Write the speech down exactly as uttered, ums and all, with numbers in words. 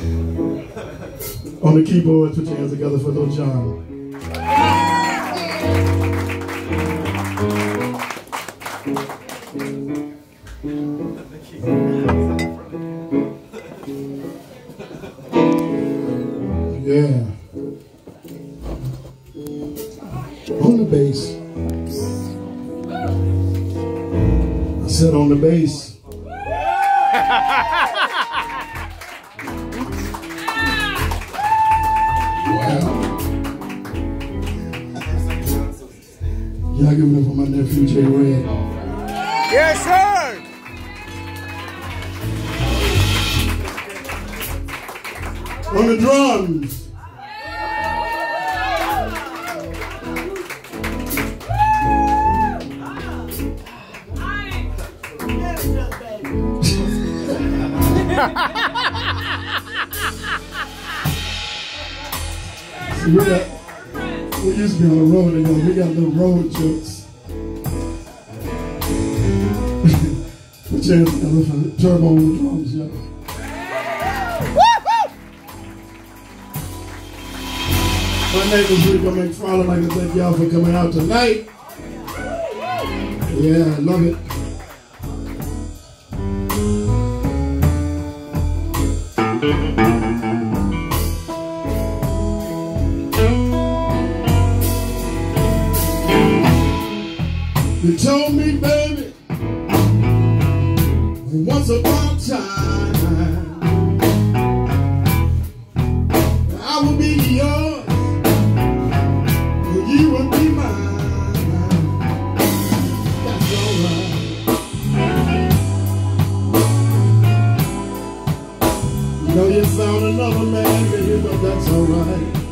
On the keyboard, put your hands together for Lil Jon. Yeah. On the bass. I said on the bass. Y'all give it up for my nephew, J Red. Yes, sir! On the drums. See, we got, we used to be on the road together. We got little road jokes. Put your hands together for Turbo on the drums, yeah. My name is Rico McFarland. I'd like to thank y'all for coming out tonight. Yeah, I love it. You told me, baby, once upon a time, I would be yours, you would be mine. That's alright. You know you found another man, baby, but that's alright.